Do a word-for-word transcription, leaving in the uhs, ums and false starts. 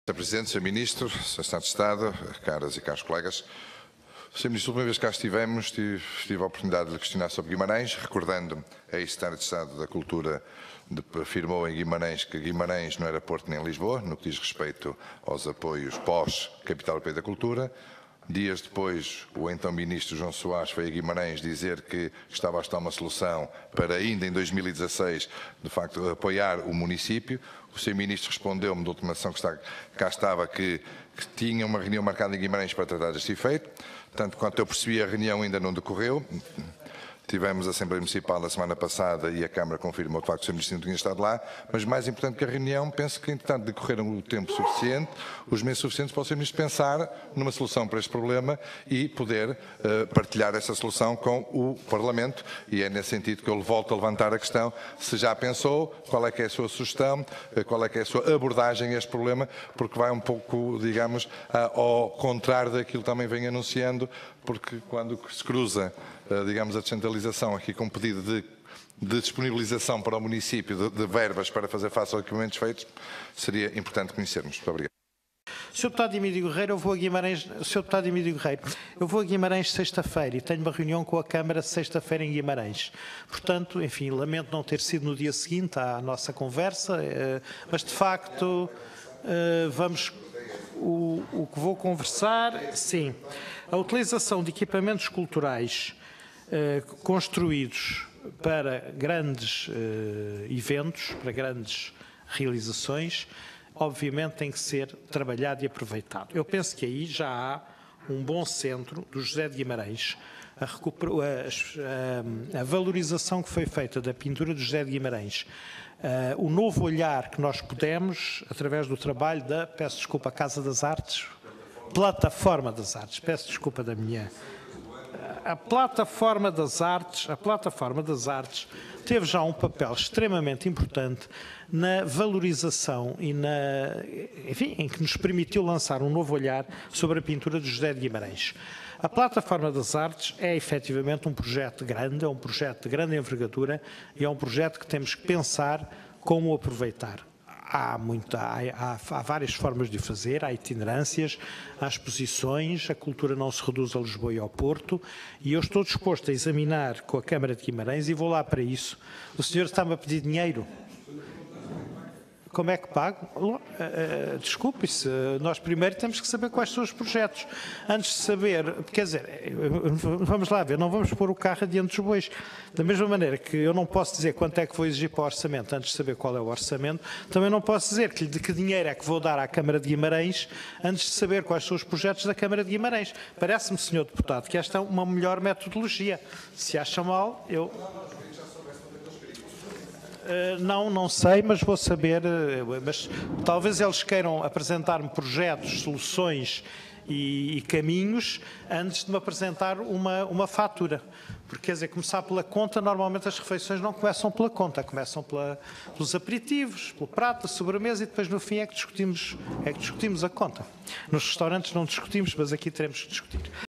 senhor Presidente, senhor Ministro, senhor Estado de Estado, caras e caros colegas. senhor Ministro, a última vez que cá estivemos, tive, tive a oportunidade de lhe questionar sobre Guimarães, recordando a ex-Secretário de Estado da Cultura, de, afirmou em Guimarães que Guimarães não era Porto nem Lisboa, no que diz respeito aos apoios pós-Capital Europeia da Cultura. Dias depois, o então Ministro João Soares foi a Guimarães dizer que estava a estar uma solução para ainda em dois mil e dezasseis, de facto, apoiar o município. O senhor Ministro respondeu-me da última sessão que está, cá estava que, que tinha uma reunião marcada em Guimarães para tratar deste efeito. Tanto quanto eu percebi, a reunião ainda não decorreu. Tivemos a Assembleia Municipal na semana passada e a Câmara confirmou de facto que o senhor Ministro não tinha estado lá, mas mais importante que a reunião, penso que, entretanto, decorreram o tempo suficiente, os meses suficientes para o senhor Ministro pensar numa solução para este problema e poder uh, partilhar essa solução com o Parlamento. E é nesse sentido que eu volto a levantar a questão, se já pensou, qual é que é a sua sugestão, uh, qual é que é a sua abordagem a este problema, porque vai um pouco, digamos, uh, ao contrário daquilo que também vem anunciando, porque quando se cruza, digamos, a descentralização aqui com um pedido de, de disponibilização para o município de, de verbas para fazer face aos equipamentos feitos, seria importante conhecermos. Muito obrigado. senhor Deputado Emílio Guerreiro, eu vou a Guimarães, senhor Deputado Emílio Guerreiro, eu vou a Guimarães sexta-feira e tenho uma reunião com a Câmara sexta-feira em Guimarães. Portanto, enfim, lamento não ter sido no dia seguinte à nossa conversa, mas de facto vamos, o, o que vou conversar, sim, a utilização de equipamentos culturais Uh, construídos para grandes uh, eventos, para grandes realizações, obviamente tem que ser trabalhado e aproveitado. Eu penso que aí já há um bom centro do José de Guimarães, a, a, a, a valorização que foi feita da pintura do José de Guimarães, uh, o novo olhar que nós pudemos, através do trabalho da, peço desculpa, Casa das Artes, Plataforma das Artes, peço desculpa da minha... A plataforma das artes, a plataforma das artes teve já um papel extremamente importante na valorização e na, enfim, em que nos permitiu lançar um novo olhar sobre a pintura de José de Guimarães. A plataforma das artes é efetivamente um projeto grande, é um projeto de grande envergadura e é um projeto que temos que pensar como aproveitar. Há, muita, há, há, há várias formas de o fazer, há itinerâncias, há exposições, a cultura não se reduz a Lisboa e ao Porto, e eu estou disposto a examinar com a Câmara de Guimarães e vou lá para isso. O senhor está-me a pedir dinheiro? Como é que pago? Uh, uh, Desculpe-se, nós primeiro temos que saber quais são os projetos. Antes de saber, quer dizer, vamos lá ver, não vamos pôr o carro adiante dos bois. Da mesma maneira que eu não posso dizer quanto é que vou exigir para o orçamento antes de saber qual é o orçamento, também não posso dizer que, de que dinheiro é que vou dar à Câmara de Guimarães antes de saber quais são os projetos da Câmara de Guimarães. Parece-me, senhor Deputado, que esta é uma melhor metodologia. Se acha mal, eu... Uh, não, não sei, mas vou saber, uh, mas talvez eles queiram apresentar-me projetos, soluções e, e caminhos antes de me apresentar uma, uma fatura. Porque, quer dizer, começar pela conta, normalmente as refeições não começam pela conta, começam pela, pelos aperitivos, pelo prato, a sobremesa e depois no fim é que discutimos, é que discutimos a conta. Nos restaurantes não discutimos, mas aqui teremos que discutir.